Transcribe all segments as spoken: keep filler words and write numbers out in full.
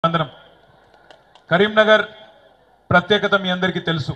అందరం కరీంనగర్ ప్రత్యేకత మీ అందరికీ తెలుసు.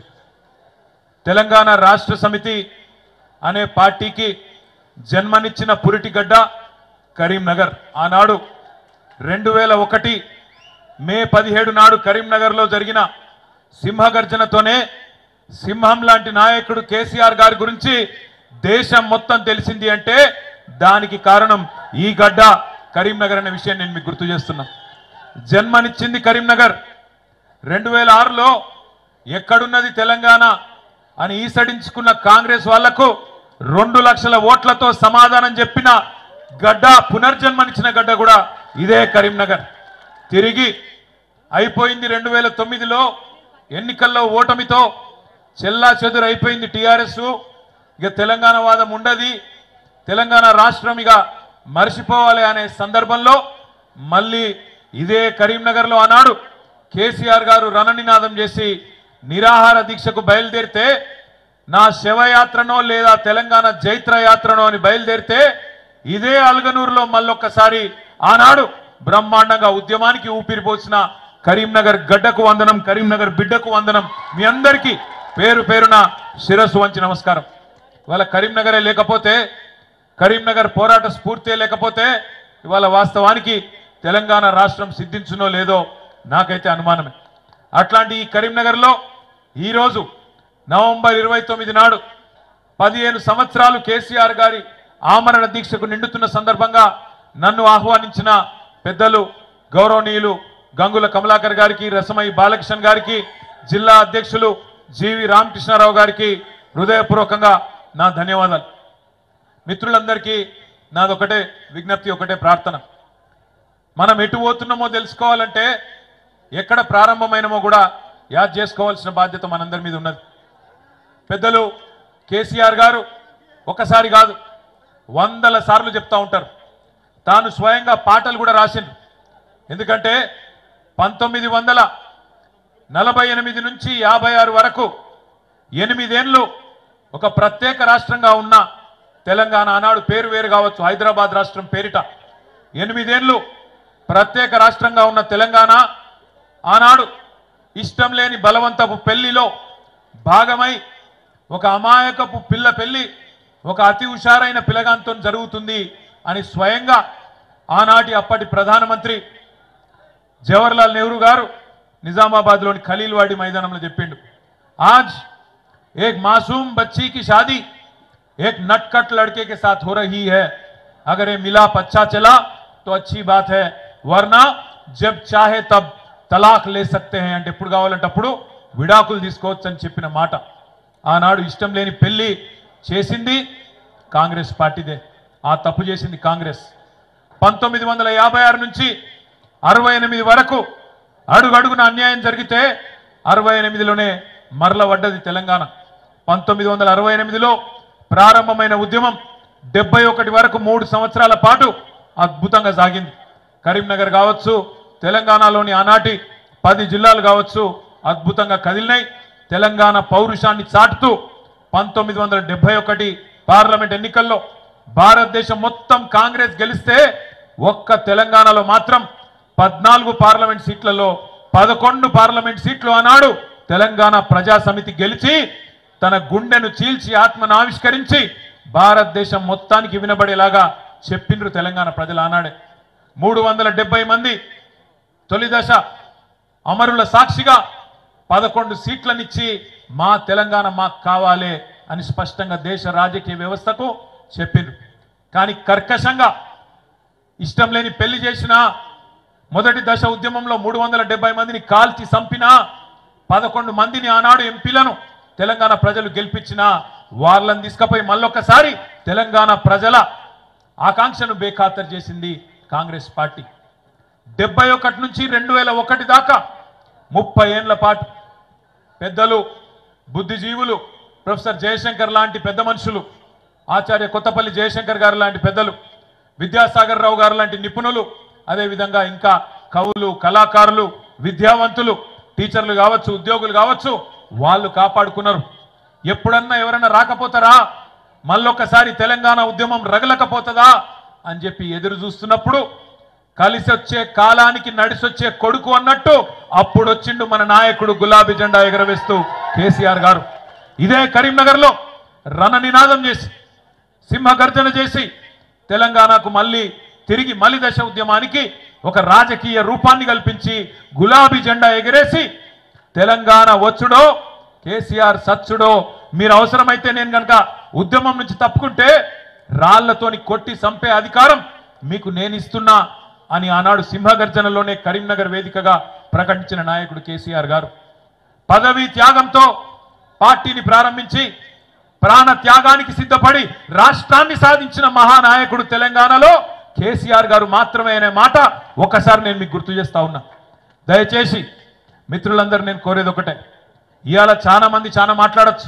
తెలంగాణ రాష్ట్ర సమితి అనే పార్టీకి జన్మనిచ్చిన పురిటిగడ్డ కరీంనగర్. ఆనాడు రెండు వేల ఒకటి మే పదిహేడు నాడు కరీంనగర్లో జరిగిన సింహగర్జనతోనే సింహం లాంటి నాయకుడు కేసీఆర్ గారి గురించి దేశం మొత్తం తెలిసింది అంటే దానికి కారణం ఈ గడ్డ కరీంనగర్ అనే విషయం నేను మీకు గుర్తు చేస్తున్నా. జన్మనిచ్చింది కరీంనగర్. రెండు వేల ఆరులో ఎక్కడున్నది తెలంగాణ అని ఈసడించుకున్న కాంగ్రెస్ వాళ్లకు రెండు లక్షల ఓట్లతో సమాధానం చెప్పిన గడ్డ, పునర్జన్మనిచ్చిన గడ్డ కూడా ఇదే కరీంనగర్. తిరిగి అయిపోయింది రెండు వేల తొమ్మిదిలో ఎన్నికల్లో ఓటమితో చెల్లా చెదురు అయిపోయింది టీఆర్ఎస్. ఇక తెలంగాణ వాదం ఉండది, తెలంగాణ రాష్ట్రం ఇక మర్చిపోవాలి అనే సందర్భంలో మళ్ళీ ఇదే కరీంనగర్లో ఆనాడు కేసీఆర్ గారు రణనినాదం చేసి నిరాహార దీక్షకు బయలుదేరితే, నా శవయాత్రనో లేదా తెలంగాణ జైత్ర యాత్రనో అని బయలుదేరితే ఇదే అల్గనూరులో మళ్ళొక్కసారి ఆనాడు బ్రహ్మాండంగా ఉద్యమానికి ఊపిరిపోసిన కరీంనగర్ గడ్డకు వందనం, కరీంనగర్ బిడ్డకు వందనం. మీ అందరికీ పేరు పేరున శిరస్సు వంచి నమస్కారం. ఇవాళ కరీంనగరే లేకపోతే, కరీంనగర్ పోరాట స్ఫూర్తి లేకపోతే ఇవాళ వాస్తవానికి తెలంగాణ రాష్ట్రం సిద్ధించునో లేదో నాకైతే అనుమానమే. అట్లాంటి ఈ కరీంనగర్లో ఈరోజు నవంబర్ ఇరవై తొమ్మిది నాడు పదిహేను సంవత్సరాలు కేసీఆర్ గారి ఆమరణ దీక్షకు నిండుతున్న సందర్భంగా నన్ను ఆహ్వానించిన పెద్దలు గౌరవనీయులు గంగుల కమలాకర్ గారికి, రసమై బాలకృష్ణ గారికి, జిల్లా అధ్యక్షులు జీవి రామకృష్ణారావు గారికి హృదయపూర్వకంగా నా ధన్యవాదాలు. మిత్రులందరికీ నాదొకటే విజ్ఞప్తి, ఒకటే ప్రార్థన. మనం ఎటు పోతున్నామో తెలుసుకోవాలంటే ఎక్కడ ప్రారంభమైనమో కూడా యాద్ చేసుకోవాల్సిన బాధ్యత మనందరి మీద ఉన్నది. పెద్దలు కేసీఆర్ గారు ఒకసారి కాదు వందల సార్లు చెప్తా ఉంటారు. తాను స్వయంగా పాటలు కూడా రాసిండు. ఎందుకంటే పంతొమ్మిది వందల నలభై ఎనిమిది నుంచి యాభై ఆరు వరకు ఎనిమిదేళ్లు ఒక ప్రత్యేక రాష్ట్రంగా ఉన్న తెలంగాణ, ఆనాడు పేరు వేరు కావచ్చు, హైదరాబాద్ రాష్ట్రం పేరిట ఎనిమిదేళ్లు ప్రత్యేక రాష్ట్రంగా ఉన్న తెలంగాణ ఆనాడు ఇష్టం లేని బలవంతపు పెళ్లిలో భాగమై ఒక అమాయకపు పిల్ల పెళ్లి ఒక అతి హుషారైన పిల్లగాంతో జరుగుతుంది అని స్వయంగా ఆనాటి అప్పటి ప్రధానమంత్రి జవహర్లాల్ నెహ్రూ గారు నిజామాబాద్లోని ఖలీల్వాడి మైదానంలో చెప్పిండు. ఆజ్ ఏక్ మాసూమ్ బచ్చీ కి షాదీ एक नटखट लड़के के साथ हो रही है, अगर ये मिलाप अच्छा चला तो अच्छी बात है, वरना जब चाहे तब तलाक ले सकते हैं అంటే ఎప్పుడు కావాలంటే అప్పుడు విడాకులు తీసుకోవచ్చు అని చెప్పిన మాట. ఆనాడు ఇష్టం లేని పెళ్లి చేసింది కాంగ్రెస్ పార్టీదే. ఆ తప్పు చేసింది కాంగ్రెస్. పంతొమ్మిది వందల యాభై ఆరు నుంచి అరవై ఎనిమిది వరకు అడుగడుగున అన్యాయం జరిగితే అరవై ఎనిమిదిలోనే మరల పడ్డది తెలంగాణ. పంతొమ్మిది వందల అరవై ఎనిమిదిలో ప్రారంభమైన ఉద్యమం డెబ్బై ఒకటి వరకు మూడు సంవత్సరాల పాటు అద్భుతంగా సాగింది. కరీంనగర్ కావచ్చు, తెలంగాణలోని ఆనాటి పది జిల్లాలు కావచ్చు, అద్భుతంగా కదిలినాయి. తెలంగాణ పౌరుషాన్ని చాటుతూ పంతొమ్మిది వందల డెబ్బై ఒకటి పార్లమెంట్ ఎన్నికల్లో భారతదేశం మొత్తం కాంగ్రెస్ గెలిస్తే ఒక్క తెలంగాణలో మాత్రం పద్నాలుగు పార్లమెంట్ సీట్లలో పదకొండు పార్లమెంట్ సీట్లు ఆనాడు తెలంగాణ ప్రజా సమితి గెలిచి తన గుండెను చీల్చి ఆత్మను ఆవిష్కరించి భారతదేశం మొత్తానికి వినబడేలాగా చెప్పిండ్రు తెలంగాణ ప్రజలు ఆనాడే. మూడు వందల డెబ్బై మంది తొలి దశ అమరుల సాక్షిగా పదకొండు సీట్లనిచ్చి మా తెలంగాణ మాకు కావాలి అని స్పష్టంగా దేశ రాజకీయ వ్యవస్థకు చెప్పిండ్రు. కానీ కర్కశంగా ఇష్టం లేని పెళ్లి చేసిన మొదటి దశ ఉద్యమంలో మూడు వందల డెబ్బై మందిని కాల్చి చంపిన పదకొండు మందిని ఆనాడు ఎంపీలను తెలంగాణ ప్రజలు గెలిపించిన వాళ్ళని తీసుకుపోయి మళ్ళొక్కసారి తెలంగాణ ప్రజల ఆకాంక్షను బేఖాతరు చేసింది కాంగ్రెస్ పార్టీ. డెబ్బై ఒకటి నుంచి రెండు వేల ఒకటి దాకా ముప్పై ఏళ్ల పాటు పెద్దలు, బుద్ధిజీవులు, ప్రొఫెసర్ జయశంకర్ లాంటి పెద్ద మనుషులు, ఆచార్య కొత్తపల్లి జయశంకర్ గారు లాంటి పెద్దలు, విద్యాసాగర్ రావు గారు లాంటి నిపుణులు, అదేవిధంగా ఇంకా కవులు, కళాకారులు, విద్యావంతులు, టీచర్లు కావచ్చు, ఉద్యోగులు కావచ్చు, వాళ్ళు కాపాడుకున్నారు. ఎప్పుడన్నా ఎవరన్నా రాకపోతారా, మళ్ళొక్కసారి తెలంగాణ ఉద్యమం రగలకపోతుందా అని చెప్పి ఎదురు చూస్తున్నప్పుడు కలిసి వచ్చే కాలానికి నడిసొచ్చే కొడుకు అన్నట్టు అప్పుడు వచ్చిండు మన నాయకుడు గులాబీ జెండా ఎగరవేస్తూ కేసీఆర్ గారు. ఇదే కరీంనగర్లో రణనినాదం చేసి సింహగర్జన చేసి తెలంగాణకు మళ్ళీ తిరిగి మలి దశ ఉద్యమానికి ఒక రాజకీయ రూపాన్ని కల్పించి గులాబీ జెండా ఎగరేసి తెలంగాణ వచ్చుడో కేసీఆర్ సచ్చుడో, మీరు అవసరమైతే నేను కనుక ఉద్యమం నుంచి తప్పుకుంటే రాళ్లతోని కొట్టి చంపే అధికారం మీకు నేను ఇస్తున్నా అని ఆనాడు సింహగర్జనలోనే కరీంనగర్ వేదికగా ప్రకటించిన నాయకుడు కేసీఆర్ గారు. పదవీ త్యాగంతో పార్టీని ప్రారంభించి ప్రాణ త్యాగానికి సిద్ధపడి రాష్ట్రాన్ని సాధించిన మహానాయకుడు తెలంగాణలో కేసీఆర్ గారు మాత్రమే అనే మాట ఒకసారి నేను మీకు గుర్తు చేస్తా ఉన్నా. దయచేసి మిత్రులందరూ నేను కోరేది ఒకటే, ఇవాళ చాలా మంది చాలా మాట్లాడచ్చు.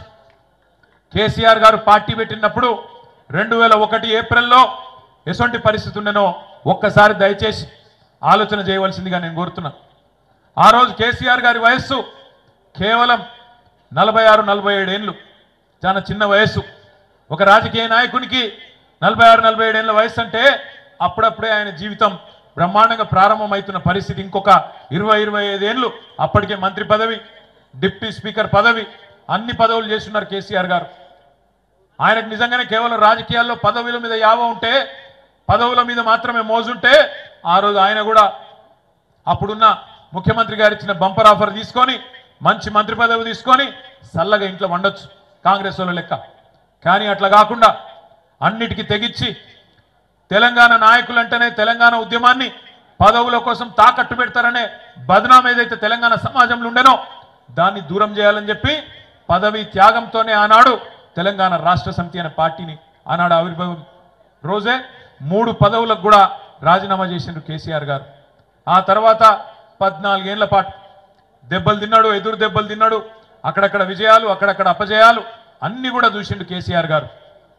కేసీఆర్ గారు పార్టీ పెట్టినప్పుడు రెండు వేల ఒకటి ఏప్రిల్లో ఎటువంటి పరిస్థితి ఉండేనో ఒక్కసారి దయచేసి ఆలోచన చేయవలసిందిగా నేను కోరుతున్నా. ఆ రోజు కేసీఆర్ గారి వయస్సు కేవలం నలభై ఆరు నలభై ఏడు ఏళ్ళు, చాలా చిన్న వయస్సు. ఒక రాజకీయ నాయకునికి నలభై ఆరు నలభై ఏడు ఏళ్ళ వయసు అంటే అప్పుడప్పుడే ఆయన జీవితం బ్రహ్మాండంగా ప్రారంభమవుతున్న పరిస్థితి. ఇంకొక ఇరవై ఇరవై ఐదు ఏళ్ళు అప్పటికే మంత్రి పదవి, డిప్యూటీ స్పీకర్ పదవి, అన్ని పదవులు చేస్తున్నారు కేసీఆర్ గారు. ఆయనకు నిజంగానే కేవలం రాజకీయాల్లో పదవుల మీద యావ ఉంటే, పదవుల మీద మాత్రమే మోజుంటే ఆ రోజు ఆయన కూడా అప్పుడున్న ముఖ్యమంత్రి గారు ఇచ్చిన బంపర్ ఆఫర్ తీసుకొని మంచి మంత్రి పదవి తీసుకొని చల్లగా ఇంట్లో వండొచ్చు కాంగ్రెస్ వాళ్ళ లెక్క. కానీ అట్లా కాకుండా అన్నిటికీ తెగించి తెలంగాణ నాయకులంటేనే తెలంగాణ ఉద్యమాన్ని పదవుల కోసం తాకట్టు పెడతారనే బదనాం ఏదైతే తెలంగాణ సమాజంలో ఉండేనో దాన్ని దూరం చేయాలని చెప్పి పదవి త్యాగంతోనే ఆనాడు తెలంగాణ రాష్ట్ర సమితి అనే పార్టీని ఆనాడు ఆవిర్భావం రోజే మూడు పదవులకు కూడా రాజీనామా చేసిండ్రు కేసీఆర్ గారు. ఆ తర్వాత పద్నాలుగేళ్ల పాటు దెబ్బలు తిన్నాడు, ఎదురు దెబ్బలు తిన్నాడు, అక్కడక్కడ విజయాలు అక్కడక్కడ అపజయాలు అన్ని కూడా చూసిండు కేసీఆర్ గారు.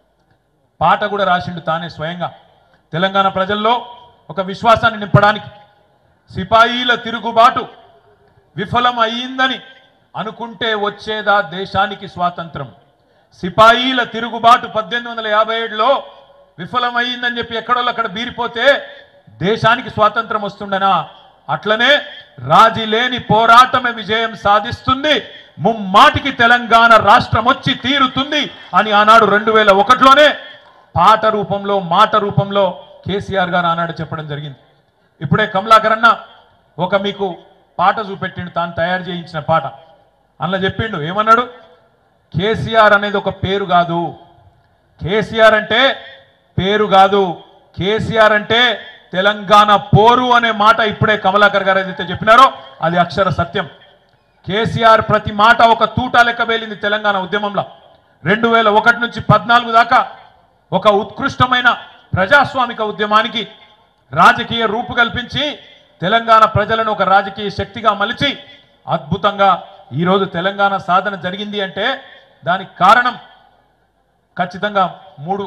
పాట కూడా రాసిండు తానే స్వయంగా. తెలంగాణ ప్రజల్లో ఒక విశ్వాసాన్ని నింపడానికి సిపాయిల తిరుగుబాటు విఫలం అయ్యిందని అనుకుంటే వచ్చేదా దేశానికి స్వాతంత్రం. సిపాయిల తిరుగుబాటు పద్దెనిమిది వందల యాభై ఏడులో విఫలమయ్యిందని చెప్పి ఎక్కడోళ్ళు అక్కడ బీరిపోతే దేశానికి స్వాతంత్రం వస్తుండనా? అట్లనే రాజీ లేని పోరాటమే విజయం సాధిస్తుంది, ముమ్మాటికి తెలంగాణ రాష్ట్రం వచ్చి తీరుతుంది అని ఆనాడు రెండు వేల ఒకటిలోనే పాట రూపంలో మాట రూపంలో కేసీఆర్ గారు ఆనాడు చెప్పడం జరిగింది. ఇప్పుడే కమలాకర్ అన్న ఒక మీకు పాట చూపెట్టిండు, తాను తయారు చేయించిన పాట. అందులో చెప్పిండు, ఏమన్నాడు? కేసీఆర్ అనేది ఒక పేరు కాదు, కేసీఆర్ అంటే పేరు కాదు, కేసీఆర్ అంటే తెలంగాణ పోరు అనే మాట ఇప్పుడే కమలాకర్ గారు ఏదైతే చెప్పినారో అది అక్షర సత్యం. కేసీఆర్ ప్రతి మాట ఒక తూటా లెక్క వేలింది తెలంగాణ ఉద్యమంలో. రెండు వేల ఒకటి నుంచి పద్నాలుగు దాకా ఒక ఉత్కృష్టమైన ప్రజాస్వామిక ఉద్యమానికి రాజకీయ రూపు కల్పించి తెలంగాణ ప్రజలను ఒక రాజకీయ శక్తిగా మలిచి అద్భుతంగా ఈరోజు తెలంగాణ సాధన జరిగింది అంటే దానికి కారణం ఖచ్చితంగా మూడు.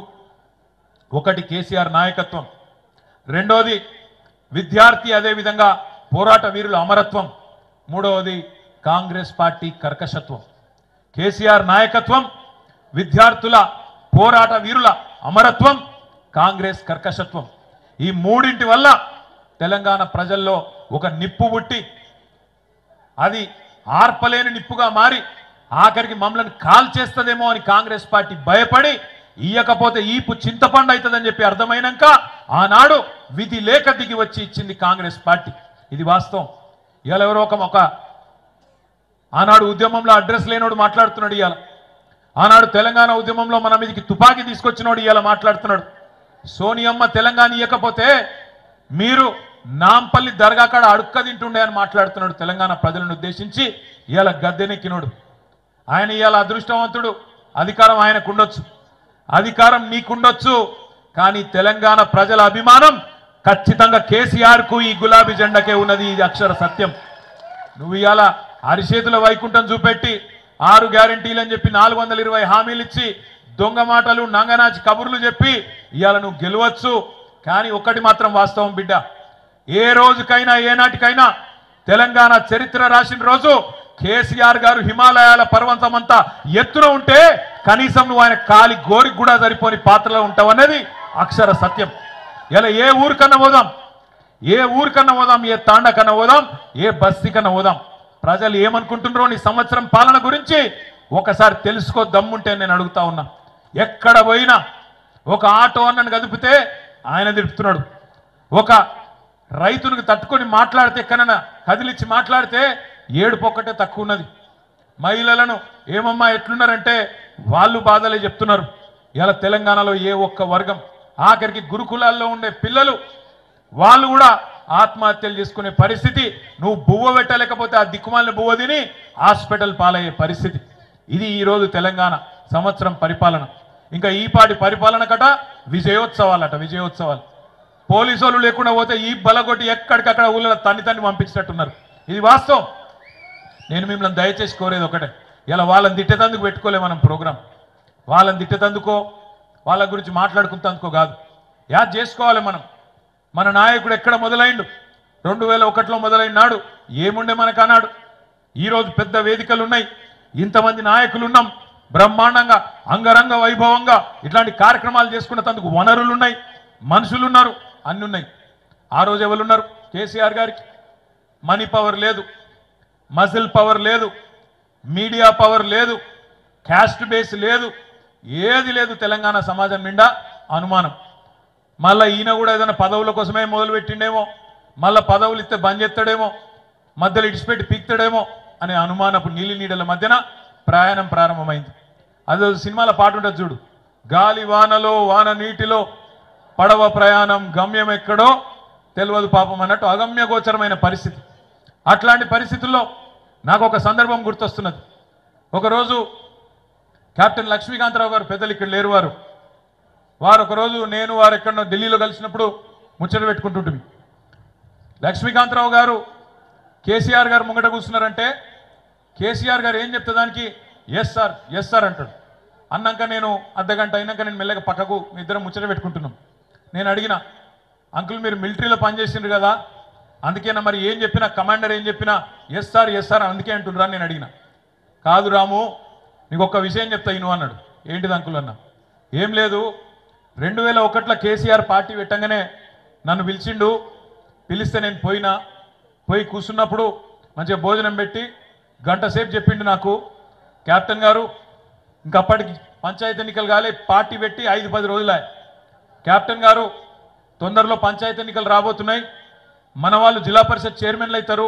ఒకటి కేసీఆర్ నాయకత్వం, రెండోది విద్యార్థి అదేవిధంగా పోరాట వీరుల అమరత్వం, మూడవది కాంగ్రెస్ పార్టీ కర్కశత్వం. కేసీఆర్ నాయకత్వం, విద్యార్థుల పోరాట వీరుల అమరత్వం, కాంగ్రెస్ కర్కశత్వం, ఈ మూడింటి వల్ల తెలంగాణ ప్రజల్లో ఒక నిప్పు పుట్టి అది ఆర్పలేని నిప్పుగా మారి ఆఖరికి మమ్మల్ని కాల్ చేస్తుందేమో అని కాంగ్రెస్ పార్టీ భయపడి ఇయ్యకపోతే ఈపు చింతపండు అవుతుందని చెప్పి అర్థమైనాక ఆనాడు విధి లేక దిగి వచ్చి ఇచ్చింది కాంగ్రెస్ పార్టీ. ఇది వాస్తవం. ఇవాళ ఎవరో ఒక ఒక ఆనాడు ఉద్యమంలో అడ్రస్ లేనోడు మాట్లాడుతున్నాడు. ఇవాళ ఆనాడు తెలంగాణ ఉద్యమంలో మన మీదకి తుపాకీ తీసుకొచ్చినోడు ఇవాళ మాట్లాడుతున్నాడు. సోనియమ్మ తెలంగాణ ఇవ్వకపోతే మీరు నాంపల్లి దర్గా కాడ అడుక్క తింటుండే అని మాట్లాడుతున్నాడు తెలంగాణ ప్రజలను ఉద్దేశించి. ఇవాళ గద్దెనెక్కినోడు ఆయన. ఇవాళ అదృష్టవంతుడు, అధికారం ఆయనకు ఉండొచ్చు, అధికారం నీకుండొచ్చు, కానీ తెలంగాణ ప్రజల అభిమానం ఖచ్చితంగా కేసీఆర్ కు ఈ గులాబీ జెండాకే ఉన్నది. ఇది అక్షర సత్యం. నువ్వు ఇవాళ అరిచేతుల వైకుంఠం చూపెట్టి ఆరు గ్యారంటీలు అని చెప్పి నాలుగు వందల ఇరవై హామీలు ఇచ్చి దొంగ మాటలు నంగనాచి కబుర్లు చెప్పి ఇవాళ నువ్వు గెలవచ్చు. కానీ ఒక్కటి మాత్రం వాస్తవం బిడ్డ, ఏ రోజుకైనా ఏనాటికైనా తెలంగాణ చరిత్ర రాసిన రోజు కేసీఆర్ గారు హిమాలయాల పర్వతమంతా ఎత్తున ఉంటే కనీసం నువ్వు ఆయన కాలి గోరికి కూడా సరిపోని పాత్రలో ఉంటావు అనేది అక్షర సత్యం. ఇలా ఏ ఊరికన్నా పోదాం, ఏ ఊరికన్నా పోదాం, ఏ తాండకన్నా పోదాం, ఏ బస్తీకన్నా పోదాం. ప్రజలు ఏమనుకుంటున్నారో నీ సంవత్సరం పాలన గురించి ఒకసారి తెలుసుకో దమ్ముంటే నేను అడుగుతా ఉన్నా. ఎక్కడ పోయినా ఒక ఆటో అన్నను కదిపితే ఆయన తిడుతున్నాడు, ఒక రైతునికి తట్టుకొని మాట్లాడితే ఎక్కడన్నా కదిలిచ్చి మాట్లాడితే ఏడుపు ఒక్కటే తక్కువ ఉన్నది. మహిళలను ఏమమ్మా ఎట్లున్నారంటే వాళ్ళు బాధలే చెప్తున్నారు. ఇలా తెలంగాణలో ఏ ఒక్క వర్గం, ఆఖరికి గురుకులాల్లో ఉండే పిల్లలు వాళ్ళు కూడా ఆత్మహత్యలు చేసుకునే పరిస్థితి. నువ్వు బువ్వ పెట్టలేకపోతే ఆ దిక్కుమాలిన బువ్వ తిని హాస్పిటల్ పాలయ్యే పరిస్థితి. ఇది ఈరోజు తెలంగాణ సంవత్సరం పరిపాలన. ఇంకా ఈపాటి పరిపాలన కట విజయోత్సవాలట, విజయోత్సవాలు. పోలీసు వాళ్ళు లేకుండా పోతే ఈ బలగొట్టి ఎక్కడికక్కడ ఊళ్ళో తన్ని తన్ని పంపించినట్టున్నారు. ఇది వాస్తవం. నేను మిమ్మల్ని దయచేసి కోరేది ఒకటే, ఇలా వాళ్ళని తిట్టేతందుకు పెట్టుకోలే మనం ప్రోగ్రాం. వాళ్ళని తిట్టేతందుకో వాళ్ళ గురించి మాట్లాడుకుంటందుకో కాదు, యాద్ చేసుకోవాలి మనం. మన నాయకుడు ఎక్కడ మొదలైండు? రెండు వేల ఒకటిలో మొదలైనాడు. ఏముండే మనకు అన్నాడు. ఈరోజు పెద్ద వేదికలు ఉన్నాయి, ఇంతమంది నాయకులు ఉన్నాం, బ్రహ్మాండంగా అంగరంగ వైభవంగా ఇట్లాంటి కార్యక్రమాలు చేసుకునేందుకు వనరులు ఉన్నాయి, మనుషులు ఉన్నారు, అన్ని ఉన్నాయి. ఆ రోజు ఎవరున్నారు? కేసీఆర్ గారికి మనీ పవర్ లేదు, మజిల్ పవర్ లేదు, మీడియా పవర్ లేదు, క్యాస్ట్ బేస్ లేదు, ఏది లేదు. తెలంగాణ సమాజం నిండా అనుమానం. మళ్ళీ ఈయన కూడా ఏదైనా పదవుల కోసమే మొదలుపెట్టిండేమో, మళ్ళీ పదవులు ఇస్తే బంద్ చేస్తాడేమో, మధ్యలో ఇడిచిపెట్టి పీక్తాడేమో అనే అనుమానపు నీలి నీడల మధ్యన ప్రయాణం ప్రారంభమైంది. అదే సినిమాల పాట ఉంటుంది చూడు, గాలి వానలో వాన నీటిలో పడవ ప్రయాణం గమ్యం ఎక్కడో తెలియదు పాపం అన్నట్టు అగమ్య గోచరమైన పరిస్థితి. అట్లాంటి పరిస్థితుల్లో నాకు ఒక సందర్భం గుర్తొస్తున్నది. ఒకరోజు కెప్టెన్ లక్ష్మీకాంతరావు గారు, పెద్దలు ఇక్కడ లేరు వారు, వారు ఒకరోజు నేను వారు ఎక్కడో ఢిల్లీలో కలిసినప్పుడు ముచ్చట పెట్టుకుంటుంటుంది. లక్ష్మీకాంతరావు గారు కేసీఆర్ గారు ముంగట కూర్చున్నారంటే కేసీఆర్ గారు ఏం చెప్తే దానికి ఎస్ సార్ ఎస్ సార్ అంటాడు. అన్నాక నేను అర్ధగంట అయినాక నేను మెల్లగా పక్కకు ఇద్దరం ముచ్చట పెట్టుకుంటున్నాం. నేను అడిగిన, అంకుల్ మీరు మిలిటరీలో పనిచేసిండ్రు కదా, అందుకేనా మరి ఏం చెప్పినా కమాండర్ ఏం చెప్పినా ఎస్ సార్ ఎస్ సార్ అందుకే అంటుండ్రా నేను అడిగిన. కాదు రాము, నీకు ఒక్క విషయం చెప్తా ఇను అన్నాడు. ఏంటిది అంకుల్ అన్న? ఏం లేదు, రెండు వేల ఒకటిలో కేసీఆర్ పార్టీ పెట్టంగానే నన్ను పిలిచిండు. పిలిస్తే నేను పోయినా, పోయి కూర్చున్నప్పుడు మంచిగా భోజనం పెట్టి గంట సేపు చెప్పిండు నాకు, కెప్టెన్ గారు ఇంకప్పటికి పంచాయతీ ఎన్నికలు కాలే, పార్టీ పెట్టి ఐదు పది రోజులే. కెప్టెన్ గారు తొందరలో పంచాయతీ ఎన్నికలు రాబోతున్నాయి, మన వాళ్ళు జిల్లా పరిషత్ చైర్మన్లు అవుతారు,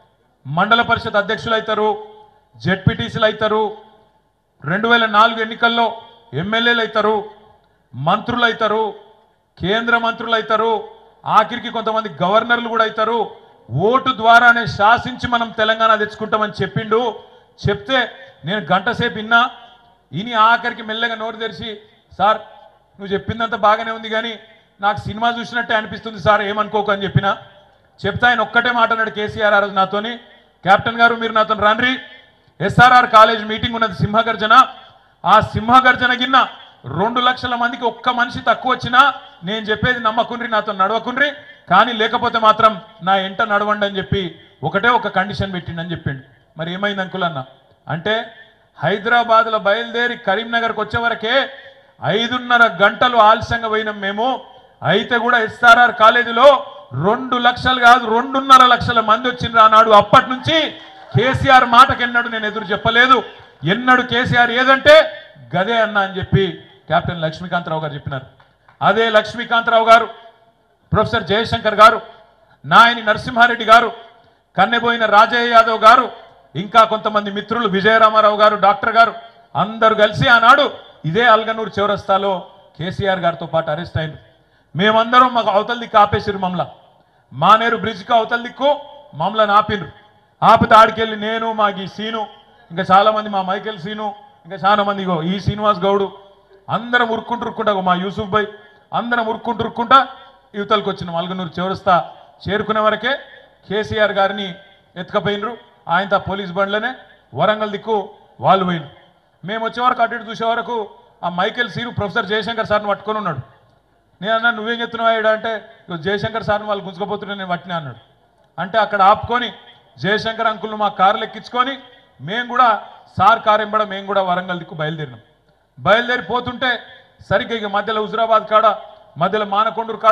మండల పరిషత్ అధ్యక్షులు అవుతారు, జెడ్పీటీసీలు అవుతారు, రెండు వేల నాలుగు ఎన్నికల్లో ఎమ్మెల్యేలు అవుతారు, మంత్రులు అవుతారు, కేంద్ర మంత్రులు అవుతారు, ఆఖరికి కొంతమంది గవర్నర్లు కూడా అవుతారు. ఓటు ద్వారానే శాసించి మనం తెలంగాణ తెచ్చుకుంటామని చెప్పిండు. చెప్తే నేను గంట సేపు విన్నా. ఇని ఆఖరికి మెల్లగా నోరు తెరిచి, సార్ నువ్వు చెప్పిందంతా బాగానే ఉంది కానీ నాకు సినిమా చూసినట్టే అనిపిస్తుంది సార్, ఏమనుకోకు అని చెప్పిన. చెప్తా ఆయన ఒక్కటే మాట అన్నాడు కేసీఆర్ ఆ రోజు నాతోని, కెప్టెన్ గారు మీరు నాతో రండి, ఎస్ఆర్ఆర్ కాలేజ్ మీటింగ్ ఉన్నది సింహగర్జన, ఆ సింహగర్జన గిన్న రెండు లక్షల మందికి ఒక్క మనిషి తక్కువ వచ్చినా నేను చెప్పేది నమ్మకుండ్రి, నాతో నడవకుండ్రి, కానీ లేకపోతే మాత్రం నా ఎంట నడవండి అని చెప్పి ఒకటే ఒక కండిషన్ పెట్టిండని చెప్పిండు. మరి ఏమైంది అంకుల్ అన్న అంటే, హైదరాబాద్లో బయలుదేరి కరీంనగర్కి వచ్చే వరకే ఐదున్నర గంటలు ఆలస్యంగా పోయినాం మేము. అయితే కూడా ఎస్ఆర్ఆర్ కాలేజీలో రెండు లక్షలు కాదు రెండున్నర లక్షల మంది వచ్చిండ్రు ఆనాడు. అప్పటి నుంచి కేసీఆర్ మాటకి ఎన్నడు నేను ఎదురు చెప్పలేదు. ఎన్నడు కేసీఆర్ ఏదంటే గదే అన్న అని చెప్పి కెప్టెన్ లక్ష్మీకాంతరావు గారు చెప్పినారు. అదే లక్ష్మీకాంతరావు గారు, ప్రొఫెసర్ జయశంకర్ గారు, నాయని నరసింహారెడ్డి గారు, కన్నెబోయిన రాజయ్య యాదవ్ గారు, ఇంకా కొంతమంది మిత్రులు విజయరామారావు గారు, డాక్టర్ గారు అందరూ కలిసి ఆనాడు ఇదే అల్గనూరు చౌరస్తాలో కేసీఆర్ గారితో పాటు అరెస్ట్ అయింది. మేమందరం మాకు అవతల దిక్కు ఆపేసిరు, మమ్మల్ని మానేరు బ్రిడ్జ్కి అవతల దిక్కు మమ్మల్ని ఆపినరు. ఆపితే ఆడికెళ్ళి నేను, మా ఈ సీను, ఇంకా చాలామంది, మా మైకేల్ సీను, ఇంకా చాలా మంది, ఇగో ఈ శ్రీనివాస్ గౌడు, అందరం ఉరుక్కుంటూ ఉరుక్కుంటా, మా యూసుఫ్ భాయ్ అందరం ఉరుక్కుంటూ ఉరుక్కుంటా యువతలకు వచ్చిన అల్గనూరు చౌరస్తా చేరుకునే వరకే కేసీఆర్ గారిని ఎత్తుకపోయినరు. ఆయనతో పోలీస్ బండ్లనే వరంగల్ దిక్కు వాళ్ళు పోయినరు. మేము వచ్చే వరకు అటు ఇటు చూసే వరకు ఆ మైకేల్ సీను ప్రొఫెసర్ జయశంకర్ సార్ని పట్టుకొని ఉన్నాడు. నేను అన్నా నువ్వేం చెప్తున్నావు అంటే, జయశంకర్ సార్ని వాళ్ళు గుంజుకపోతుంటే నేను పట్టినా అన్నాడు. అంటే అక్కడ ఆపుకొని జయశంకర్ అంకుల్ను మా కారులు ఎక్కించుకొని మేము కూడా సార్ కారు ఎంబడ మేము కూడా వరంగల్ దిక్కు బయలుదేరినాం. బయలుదేరిపోతుంటే సరిగ్గా ఇక మధ్యలో హుజురాబాద్ కాడ, మధ్యలో మానకొండూరు కాడ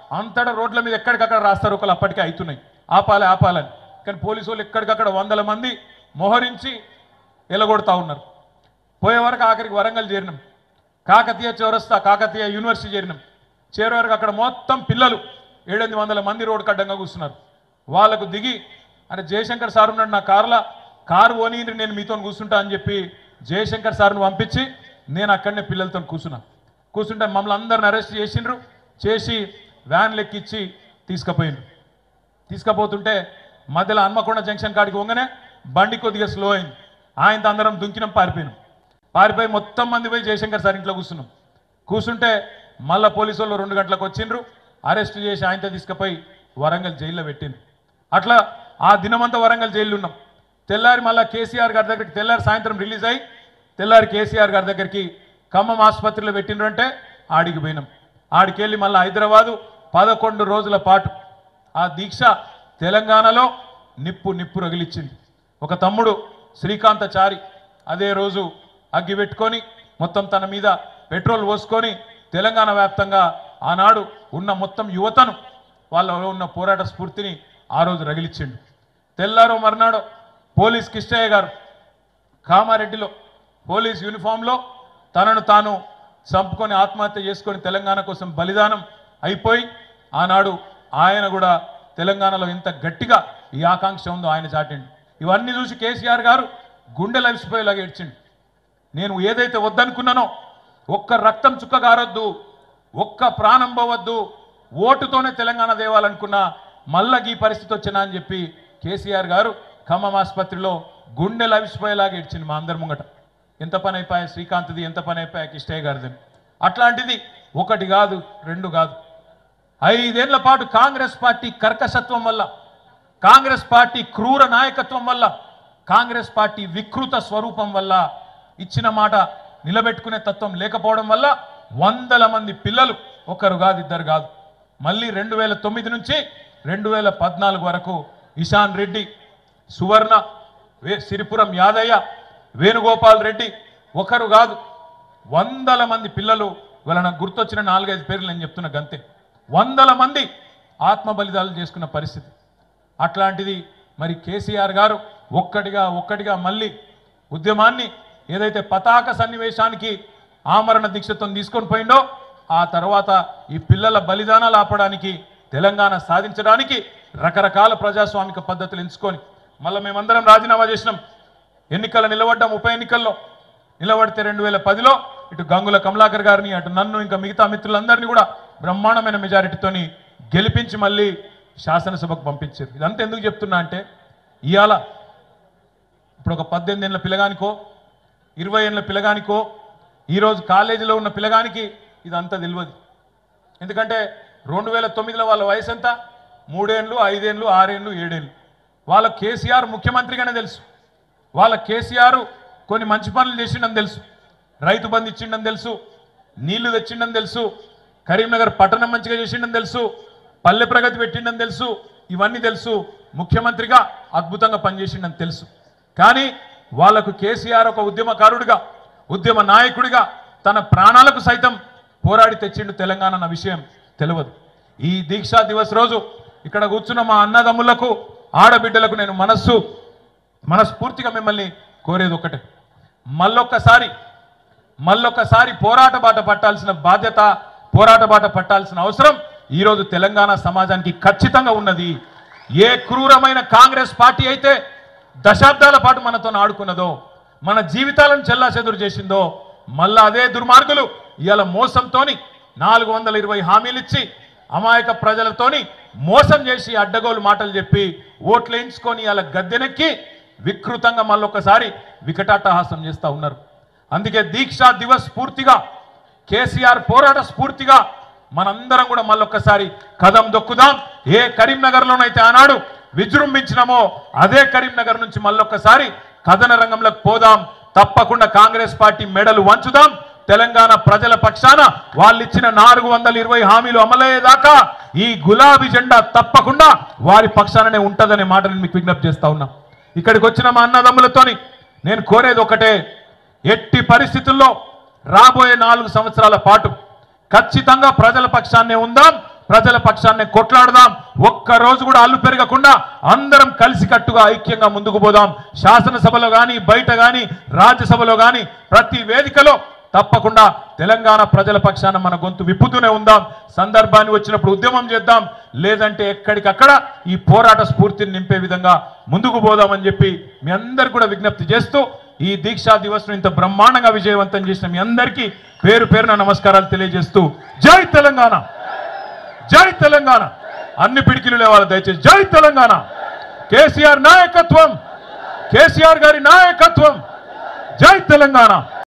అంతటా రోడ్ల మీద ఎక్కడికక్కడ రాస్తారు ఒకళ్ళు అప్పటికే అవుతున్నాయి ఆపాలి ఆపాలని. కానీ పోలీసు వాళ్ళు ఎక్కడికక్కడ వందల మంది మోహరించి ఎలగొడతా ఉన్నారు. పోయే వరకు ఆఖరికి వరంగల్ చేరినాం, కాకతీయ చౌరస్తా కాకతీయ యూనివర్సిటీ చేరినాం. చేరే వరకు అక్కడ మొత్తం పిల్లలు ఏడెనిమిది వందల మంది రోడ్డు కడ్డంగా కూర్చున్నారు. వాళ్ళకు దిగి అంటే జయశంకర్ సార్ ఉన్నాడు నా కార్లా, కారు ఓని నేను మీతో కూర్చుంటా అని చెప్పి జయశంకర్ సార్ను పంపించి నేను అక్కడనే పిల్లలతో కూర్చున్నా. కూర్చుంటే మమ్మల్ని అందరిని అరెస్ట్ చేసిండ్రు. చేసి వ్యాన్ లెక్కిచ్చి తీసుకుపోయిండ్రు. తీసుకుపోతుంటే మధ్యలో హన్మకొండ జంక్షన్ కాడికి పోగానే బండి కొద్దిగా స్లో అయింది. ఆయనతో అందరం దుంకినాం, పారిపోయినాం. పారిపోయి మొత్తం మంది పోయి జయశంకర్ సార్ ఇంట్లో కూర్చున్నాం. కూర్చుంటే మళ్ళీ పోలీసు వాళ్ళు రెండు గంటలకు వచ్చిండ్రు, అరెస్ట్ చేసి ఆయనతో తీసుకుపోయి వరంగల్ జైల్లో పెట్టిండ్రు. అట్లా ఆ దినమంతా వరంగల్ జైల్లో ఉన్నాం. తెల్లారి మళ్ళీ కేసీఆర్ గారి దగ్గరికి తెల్లారి సాయంత్రం రిలీజ్ అయ్యి తెల్లారి కేసీఆర్ గారి దగ్గరికి ఖమ్మం ఆసుపత్రిలో పెట్టిండ్రు అంటే ఆడికి పోయినాం. ఆడికి వెళ్ళి మళ్ళీ హైదరాబాదు పదకొండు రోజుల పాటు ఆ దీక్ష తెలంగాణలో నిప్పు నిప్పు రగిలిచ్చింది. ఒక తమ్ముడు శ్రీకాంతచారి అదే రోజు అగ్గి పెట్టుకొని మొత్తం తన మీద పెట్రోల్ పోసుకొని తెలంగాణ వ్యాప్తంగా ఆనాడు ఉన్న మొత్తం యువతను వాళ్ళలో ఉన్న పోరాట స్ఫూర్తిని ఆ రోజు రగిలిచ్చిండు. తెల్లారో మర్నాడో పోలీస్ కిష్టయ్య గారు కామారెడ్డిలో పోలీస్ యూనిఫామ్లో తనను తాను చంపుకొని ఆత్మహత్య చేసుకొని తెలంగాణ కోసం బలిదానం అయిపోయి ఆనాడు ఆయన కూడా తెలంగాణలో ఎంత గట్టిగా ఈ ఆకాంక్ష ఉందో ఆయన చాటిండు. ఇవన్నీ చూసి కేసీఆర్ గారు గుండె లవిసిపోయేలాగా ఏడ్చిండు. నేను ఏదైతే వద్దనుకున్నానో ఒక్క రక్తం చుక్క గారొద్దు, ఒక్క ప్రాణం పోవద్దు, ఓటుతోనే తెలంగాణ దేవాలనుకున్నా మళ్ళా ఈ పరిస్థితి వచ్చినా అని చెప్పి కేసీఆర్ గారు ఖమ్మం ఆసుపత్రిలో గుండె లవిసిపోయేలాగా ఏడ్చింది మా అందరి ముంగట. ఎంత పని అయిపోయా శ్రీకాంత్ది, ఎంత పని అయిపోయా కిష్టయ్య గారిది. అట్లాంటిది ఒకటి కాదు రెండు కాదు, ఐదేళ్ల పాటు కాంగ్రెస్ పార్టీ కర్కశత్వం వల్ల, కాంగ్రెస్ పార్టీ క్రూర నాయకత్వం వల్ల, కాంగ్రెస్ పార్టీ వికృత స్వరూపం వల్ల, ఇచ్చిన మాట నిలబెట్టుకునే తత్వం లేకపోవడం వల్ల వందల మంది పిల్లలు ఒకరు కాదు ఇద్దరు కాదు మళ్ళీ రెండు వేల తొమ్మిది నుంచి రెండు వేల పద్నాలుగు వరకు ఇషాన్ రెడ్డి, సువర్ణ, సిరిపురం యాదయ్య, వేణుగోపాల్ రెడ్డి ఒకరు కాదు వందల మంది పిల్లలు వలన గుర్తొచ్చిన నాలుగైదు పేర్లు నేను చెప్తున్న గంతే. వందల మంది ఆత్మ బలిదానాలు చేసుకున్న పరిస్థితి. అట్లాంటిది మరి కేసీఆర్ గారు ఒక్కటిగా ఒక్కటిగా మళ్ళీ ఉద్యమాన్ని ఏదైతే పతాక సన్నివేశానికి ఆమరణ దీక్షతో తీసుకొని పోయిండో ఆ తర్వాత ఈ పిల్లల బలిదానాలు ఆపడానికి, తెలంగాణ సాధించడానికి రకరకాల ప్రజాస్వామిక పద్ధతులు ఎంచుకొని మళ్ళీ మేమందరం రాజీనామా చేసినాం. ఎన్నికల నిలబడ్డాం. ఉప ఎన్నికల్లో నిలబడితే రెండు వేల పదిలో ఇటు గంగుల కమలాకర్ గారిని అటు నన్ను ఇంకా మిగతా మిత్రులందరినీ కూడా బ్రహ్మాండమైన మెజారిటీతోని గెలిపించి మళ్ళీ శాసనసభకు పంపించారు. ఇదంతా ఎందుకు చెప్తున్నా అంటే ఇవాళ ఇప్పుడు ఒక పద్దెనిమిది ఏళ్ళ పిల్లగానికో ఇరవై ఏళ్ళ పిల్లగానికో ఈరోజు కాలేజీలో ఉన్న పిల్లగానికి ఇదంతా తెలియదు. ఎందుకంటే రెండు వేల తొమ్మిదిలో వాళ్ళ వయసు ఎంత, మూడేళ్ళు ఐదేళ్ళు ఆరేళ్ళు ఏడేళ్ళు. వాళ్ళ కేసీఆర్ ముఖ్యమంత్రిగానే తెలుసు, వాళ్ళ కేసీఆర్ కొన్ని మంచి పనులు చేసిండని తెలుసు, రైతు బంధు ఇచ్చిండని తెలుసు, నీళ్లు తెచ్చిండని తెలుసు, కరీంనగర్ పట్టణం మంచిగా చేసిండని తెలుసు, పల్లె ప్రగతి పెట్టిండని తెలుసు, ఇవన్నీ తెలుసు. ముఖ్యమంత్రిగా అద్భుతంగా పనిచేసిండని తెలుసు. కానీ వాళ్లకు కేసీఆర్ ఒక ఉద్యమకారుడిగా, ఉద్యమ నాయకుడిగా తన ప్రాణాలకు సైతం పోరాడి తెచ్చిండు తెలంగాణ అన్న విషయం తెలియదు. ఈ దీక్షా దివస్ రోజు ఇక్కడ కూర్చున్న మా అన్నదమ్ములకు, ఆడబిడ్డలకు నేను మనస్సు మనస్ఫూర్తిగా మిమ్మల్ని కోరేది ఒకటే, మళ్ళొక్కసారి మళ్ళొక్కసారి పోరాట బాట పట్టాల్సిన బాధ్యత, పోరాట బాట పట్టాల్సిన అవసరం ఈరోజు తెలంగాణ సమాజానికి ఖచ్చితంగా ఉన్నది. ఏ క్రూరమైన కాంగ్రెస్ పార్టీ అయితే దశాబ్దాల పాటు మనతో ఆడుకున్నదో, మన జీవితాలను చెల్లాచెదురు చేసిందో, మళ్ళా అదే దుర్మార్గులు ఇవాళ మోసంతోని నాలుగు వందల ఇరవై హామీలు ఇచ్చి అమాయక ప్రజలతోని మోసం చేసి అడ్డగోలు మాటలు చెప్పి ఓట్లు వేయించుకొని ఇవాళ గద్దెనెక్కి వికృతంగా మళ్ళొక్కసారి వికటాట్టహాసం చేస్తూ ఉన్నారు. అందుకే దీక్షా దివస్ స్ఫూర్తిగా, కేసీఆర్ పోరాట స్ఫూర్తిగా మనందరం కూడా మళ్ళొక్కసారి కదం దొక్కుదాం. ఏ కరీంనగర్లోనైతే ఆనాడు విజృంభించినామో అదే కరీంనగర్ నుంచి మళ్ళొక్కసారి కథన రంగంలోకి పోదాం. తప్పకుండా కాంగ్రెస్ పార్టీ మెడలు వంచుదాం. తెలంగాణ ప్రజల పక్షాన వాళ్ళు ఇచ్చిన నాలుగు వందల ఇరవై హామీలు అమలయ్యేదాకా ఈ గులాబీ జెండా తప్పకుండా వారి పక్షాననే ఉంటుందనే మాట నేను మీకు విజ్ఞప్తి చేస్తా ఉన్నా. ఇక్కడికి వచ్చిన మా అన్నదమ్ములతోని నేను కోరేది ఒకటే, ఎట్టి పరిస్థితుల్లో రాబోయే నాలుగు సంవత్సరాల పాటు ఖచ్చితంగా ప్రజల పక్షాన్నే ఉందాం, ప్రజల పక్షాన్ని కొట్లాడదాం. ఒక్క రోజు కూడా అల్లు పెరగకుండా అందరం కలిసికట్టుగా ఐక్యంగా ముందుకు పోదాం. శాసనసభలో కానీ బయట కానీ రాజ్యసభలో కానీ ప్రతి వేదికలో తప్పకుండా తెలంగాణ ప్రజల పక్షాన మన గొంతు విప్పుతూనే ఉందాం. సందర్భాన్ని వచ్చినప్పుడు ఉద్యమం చేద్దాం, లేదంటే ఎక్కడికక్కడ ఈ పోరాట స్ఫూర్తిని నింపే విధంగా ముందుకు పోదామని చెప్పి మీ అందరు కూడా విజ్ఞప్తి చేస్తూ ఈ దీక్షా దివస్ను ఇంత బ్రహ్మాండంగా విజయవంతం చేసిన మీ అందరికీ పేరు పేరున నమస్కారాలు తెలియజేస్తూ జై తెలంగాణ, జై తెలంగాణ. అన్ని పిడికిలు లేవాలి దయచేసి. జై తెలంగాణ. కేసీఆర్ నాయకత్వం, కేసీఆర్ గారి నాయకత్వం. జై తెలంగాణ.